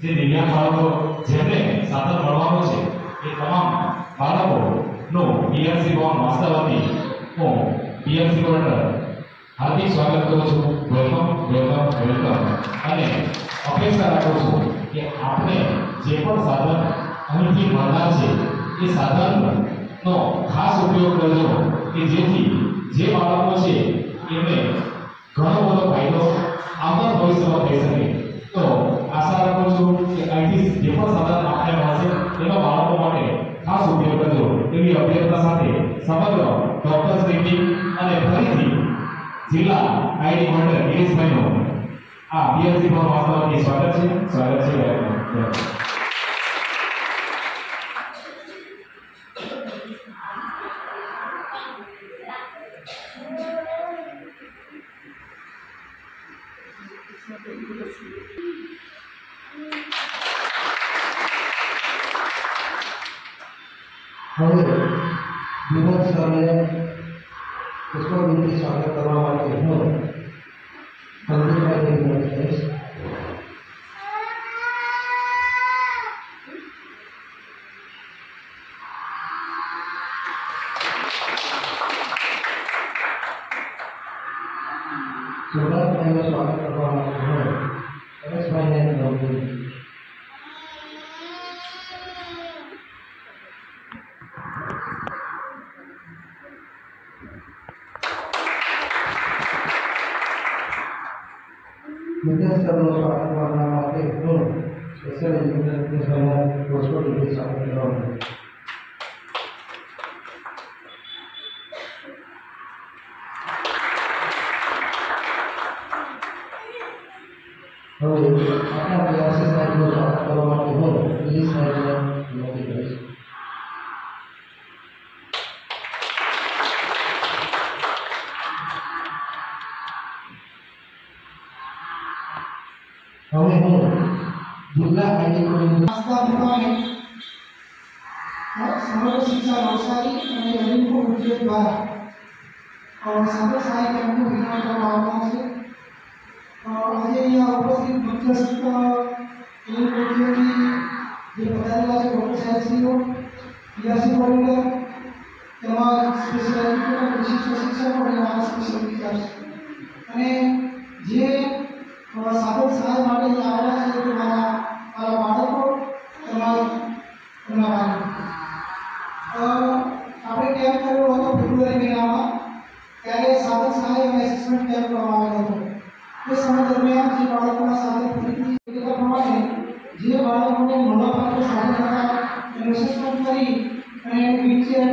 જે દિવ્યાંગ બાળકો જેમને સાધન મળવાનું છે એ તમામ બાળકોનો બીઆરસી ભવન વાસ્તવથી હું બીઆરસી કોર્ટર હાર્દિક સ્વાગત કરું છું. Welcome welcome welcome. અને અપેક્ષા રાખું છું કે આપણે જે પણ સાધન અહીંથી મળનાર છે એ સાધનનો ખાસ ઉપયોગ કરજો કે જેથી જે બાળકો છે એમને ઘણો બધો ફાયદો આગળ ભવિષ્યમાં થઈ શકે. તો આશા રાખું છું કે અહીંથી જે પણ સાધન આપણે મળશે એનો બાળકો માટે ખાસ ઉપયોગ કરજો એવી અભ્યર્થના સાથે સમગ્ર ડોક્ટર્સ ટીમ અને ફરીથી જિલ્લા આઈડી હોલ્ડર ગિરીશભાઈનો આ બીઆરસી ભવન વાસ્તવથી સ્વાગત છે. હવે વિનોદ સરને પુષ્પગુચ્છથી સ્વાગત કરવા માટે હું અંતિમભાઈ વિનંતી કરીશ. સુરતભાઈનું સ્વાગત કરવા માટે હું પરેશભાઈને વિનંતી કરીશ. વિદ્યાર્થીઓનું સ્વાગત કરવા માટે હું સ્પેશિયલ એજ્યુકેશન પુષ્પગુચ્છથી સ્વાગત કરવા માટે હવે આપણા બીઆરસી સાહેબનું સ્વાગત કરવા માટે હું ગિરીશ સાહેબને વિનંતી કરીશ. હવે હું જિલ્લા આઈટી સમગ્ર શિક્ષા નવસારી અને રવિપુર ઉદ્યોગ દ્વારા સાગર સહાય કેમ્પનું વિતરણ કરવામાં આવનાર છે. આજે અહીંયા ઉપસ્થિત મુખ્ય શિક્ષક ઉદ્યોગી જે પધારેલા છે ડૉક્ટર સાહેબશ્રીઓ, બીઆરસી કોર્ડિનેટર, તેમજ સ્પેશિયલ એજ્યુકેટર, વિશિષ્ટ શિક્ષકો અને મારા સ્પેશિયલ ટીચર્સ અને જે સાધન સહાય માટે આવેલા છે તે મારા બાળકો તેમજ એમના આપણે કેમ્પ કર્યો હતો ફેબ્રુઆરી મહિનામાં, ત્યારે સાધન સહાય અને એસેસમેન્ટ કેમ્પ કરવામાં આવ્યો હતો. તે સમય દરમિયાન જે બાળકોના સાધન ફરીથી પ્રમાણે જે બાળકોને મોટાભાગે સાધન હતા એનું એસેસમેન્ટ કરી અને વ્હીલચેર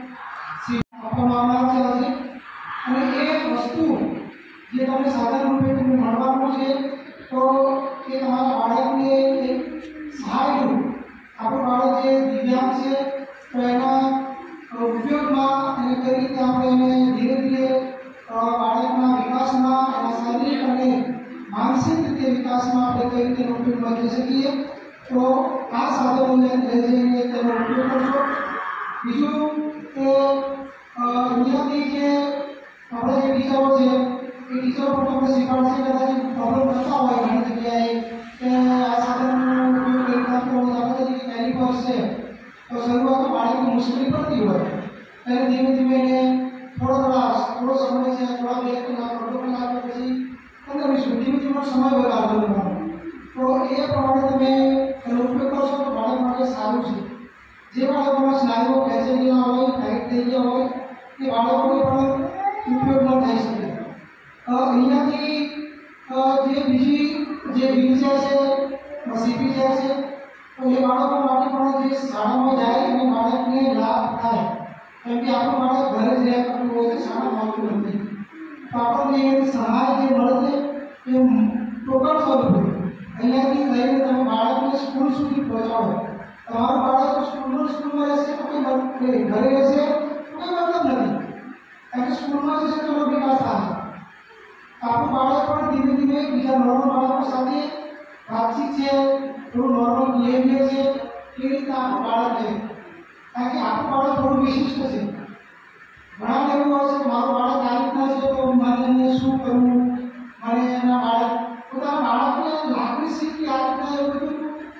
આપવામાં આવનાર છે. અને એ વસ્તુ જે તમને સાધન રૂપે તમને મળવાનું છે તો એ તમારા બાળકને એક સહાયરૂપ આપણું બાળક જે દિવ્યાંગ છે તો એના ઉપયોગમાં અને કઈ રીતે આપણે એને ધીરે ધીરે બાળકના વિકાસમાં એના શારીરિક અને માનસિક રીતે વિકાસમાં આપણે કઈ રીતે ઉપયોગમાં લઈ શકીએ તો આ સાધનોને લઈ જઈને તેનો ઉપયોગ કરશો. બીજું કે અહીંયાથી જે આપણે જે ટીચરો છે એ ટીચરો પણ તમને શીખવાડશે. કદાચ પ્રોબ્લેમ થતા હોય ઘણી જગ્યાએ કે આ સાધનનો ઉપયોગ કરતા તો દાખલા તરીકે કેલિપર્સ છે તો શરૂઆતમાં બાળકને મુશ્કેલી પડતી હોય ત્યારે ધીમે ધીમે એને થોડો સમય છે, થોડા 2 કલાક, અડધો કલાક પછી 15-20 મિનિટ ધીમે ધીમે સમય બગાડવો તો એ પ્રમાણે તમે એનો ઉપયોગ કરશો તો બાળક માટે સારું છે. જે બાળકોમાં સ્નાયુઓ ખેંચાઈ ગયા હોય, ટાઈટ થઈ ગયા હોય એ બાળકોને પણ ઉપયોગ ન થઈ શકે. અહીંયાથી જે બીજી જે વ્હીલચેર છે, સીપી ચેર છે તો એ બાળકો માટે પણ જે શાળામાં જાય અને બાળકને લાભ થાય. કેમ કે આપણું બાળક ઘરે જ રહ્યા કરતું હોય છે, શાળામાં આવતું નથી તો આપણને એની સહાય જે મળશે એ ટોકન સ્વરૂપે અહીંયાથી લઈને તમે બાળકને સ્કૂલ સુધી પહોંચાડો. તમારું બાળક સ્કૂલમાં રહેશે તો કંઈ ઘરે રહેશે તો કંઈ મતલબ નથી. કારણ કે સ્કૂલમાં જશે તો એનો વિકાસ થાય. આપણું બાળક પણ ધીમે ધીમે બીજા નોર્મલ બાળકો સાથે વાતચીત છે, થોડું નોર્મલ બિહેવિયર છે એ રીતે આપણું બાળક છે. કારણ કે આપણું બાળક થોડું વિશિષ્ટ છે. ઘણા એવું હોય છે કે મારું બાળક આ રીતના છે તો મારે એને શું કરવું, મારે એના પોતાના બાળકને લાગણી શીખવી આ રીતના એવું બધું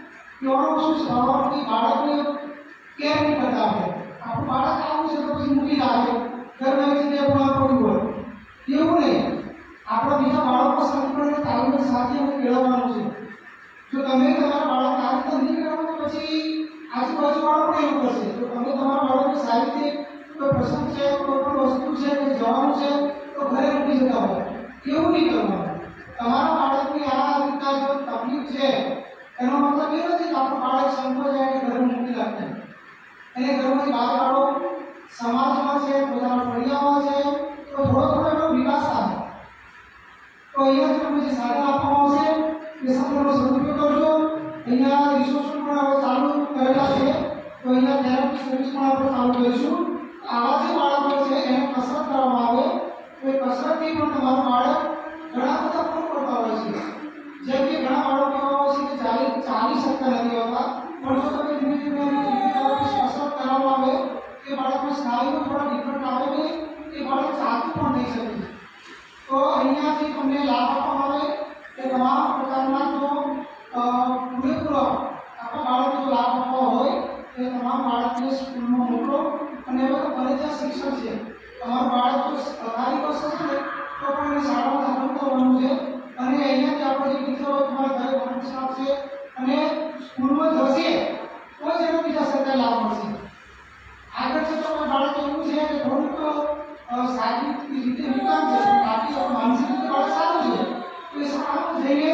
કેવાનો શું સ્વભાવ કે બાળકને કેર નહીં કરતા આપણે આપણું બાળક આવું છે તો પછી મૂકી લાગે ઘરમાં એક જગ્યાએ ભણવા પડ્યું હોય એવું નહીં આપણા બીજા બાળકો સાથે પણ તાલમેલ સાથે અમે કેળવવાનું છે જો તમે તમારા બાળકને આ રીતે નહીં કેળવો તો પછી આજુબાજુ વાળો પણ એવું કરશે જો તમે તમારા બાળકને સારી રીતે કોઈ પ્રસંગ છે કોઈ પણ વસ્તુ છે કે જવાનું છે તો ઘરે મૂકી જતા હોય એવું નહીં કરવાનું તમારા બાળકની આ રીતના જો તકલીફ છે એનો મતલબ એ નથી કે આપણું બાળક સંકો જાય કે ઘરે મૂકી રાખે એને ઘરમાંથી બહાર કાઢો સમાજમાં છે પોતાના ફળિયામાં છે તો થોડો એનો વિકાસ થાય તો અહીંયા તમને જે સાધન આપવામાં આવશે એ સાધનનો સદુપયોગ કરજો અહીંયા રિસોર્સ પણ હવે ચાલુ કરેલા છે તો અહીંયા થેરાપી સર્વિસ પણ આપણે ચાલુ કરીશું આવા જે બાળકો છે એને કસરત કરવામાં આવે તો એ કસરતથી પણ તમારું બાળક ઘણા બધા ફરક પડતા હોય છે જેમ કે ઘણા બાળકો એવા હોય છે કે ચાલી શકતા નથી હોતા પણ જો તમે ધીમે ધીમે કસરત કરવામાં આવે એ બાળકને સ્નાયુઓ થોડા ડિફરન્ટ આવે ને એ બાળક ચાલતું પણ નહીં શકે તો અહીંયાથી તમને લાભ આપવામાં આવે એ તમામ પ્રકારના જો પૂરેપૂરો આપણા બાળકને જો લાભ આપવા હોય એ તમામ બાળકને સ્કૂલમાં મોકલો અને હવે તો ફરજિયાત શિક્ષણ છે તમારું બાળક જો સરકારી બસ હશે ને તો પણ એને શાળામાં દાખલ કરવાનું છે અને અહીંયાથી આપણે જે મિત્રો તમારા ઘરે કોમ્પિટિશન આપશે અને સ્કૂલમાં જશે તો જ એનો બીજા સરકારી લાભ મળશે આગળ જતા બાળક એવું છે કે થોડુંક શારીરિક રીતે વિકલાંગ છે બાકી માનસિક રીતે બાળક સારું છે તો એ શાળામાં જઈને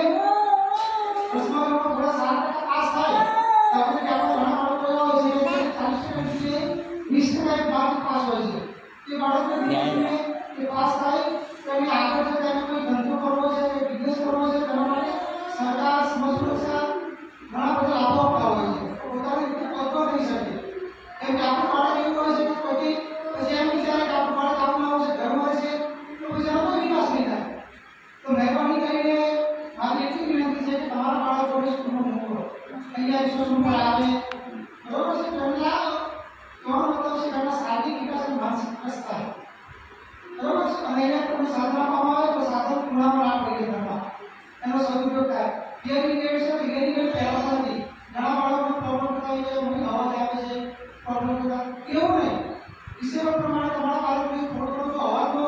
10મા ધોરણમાં થોડા સારા ટકા પાસ થાય તો આપણે ઘણા બાળકો એવા હોય છે કે 40% જે 20% માર્ક પાસ હોય છે તે બાળકને ધીમે એ પાસ થાય તો એને આગળ જતા એને કોઈ ધંધો કરવો છે કે બિઝનેસ કરવો છે તેના માટે સરકાર સમાજ સુરક્ષા ઘણા બધા લાભો આપતા હોય છે પોતાની રીતે કરતો નહીં શકે એમ કે આપણું બાળક એવું હોય છે કે પછી એમ વિચારે કે આપણું બાળક આપણું આવું છે ઘરમાં છે તો પછી એનો કોઈ વિકાસ નહીં થાય તો મહેરબાની કરીને મારી એટલી વિનંતી છે કે તમારા બાળક જોડે સ્કૂલમાં મોકલો અહીંયા રિસોર્સ પર આવે બરોબર છે તેમના કહેવાનો મતલબ છે કે એમના શારીરિક વિકાસ અને માનસિક વિકાસ થાય બરોબર છે અને એને તમને સાધન આપવામાં આવે તો સાધન પૂર્ણમાં ના પડી ઘરમાં એનો સદુપયોગ થાય હિયરિંગ એડ છે તો હિયરિંગ એડ પહેલાં નથી ઘણા બાળકોને પ્રોબ્લેમ થાય છે મને અવાજ આવે છે પ્રોબ્લેમ થતા એવું નહીં રિસેવર પ્રમાણે તમારા બાળકને થોડો થોડો જો અવાજનો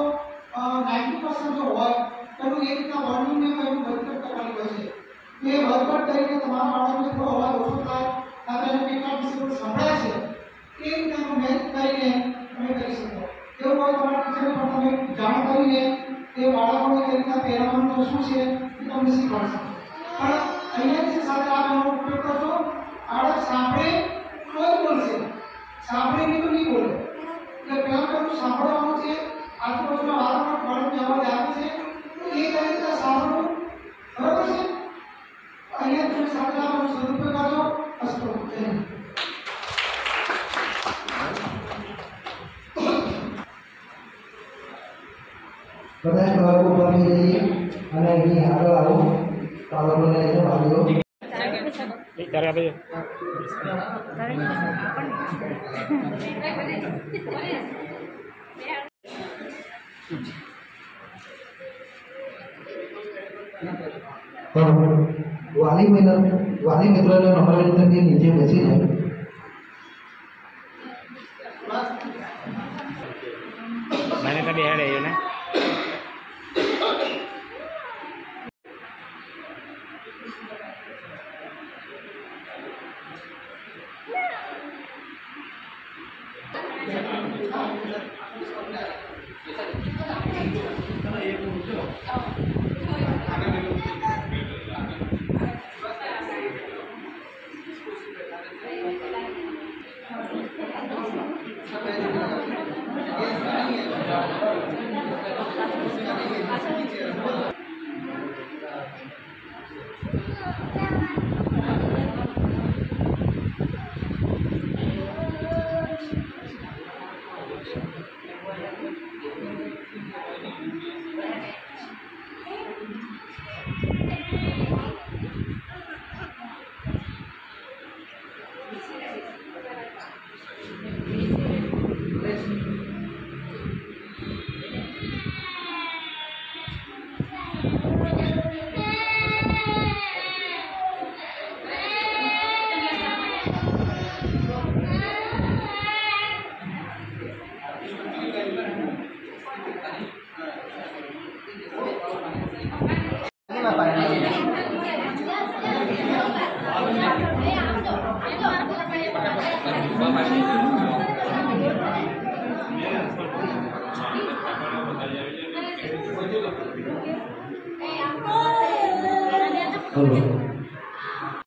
90% જો હોય એનું એ રીતના વર્ણિંગને એનું વર્કઆઉટ કરવાની હોય છે તો એ વર્કઆઉટ કરીને તમારા બાળકને થોડો અવાજ ઓછો થાય કાં એને કેટલા ડિસિબલ સંભળાય છે એ રીતના મેચ કરીને તમે કરી શકો એવું હોય તમારા ટીચરને પણ તમે જાણ કરીને એ બાળકોને કઈ રીતના પહેરવાનું તો શું છે એ તમને શીખવાડશે પણ અહીંયાથી સાથે આ એનો ઉપયોગ કરજો બાળક સાંભળે તો જ બોલશે સાંભળે નહીં તો નહીં બોલે એટલે પહેલાં પેલું સાંભળવાનું છે આજુબાજુના વાતાવરણ બાળકને અવાજ આવે છે તો એ કઈ રીતે સાંભળવું બરાબર છે અહીંયા તમે સાથે આનો સદુપયોગ કરજો અસ્તો બધા બાળકો બની જઈએ અને અહીં આગળ આવો બાળકોને લઈને વાલીઓ વાલી મિત્રોને નમ્ર વિનંતી નીચે બેસી જાય मैंने कभी हेड है ना Halo.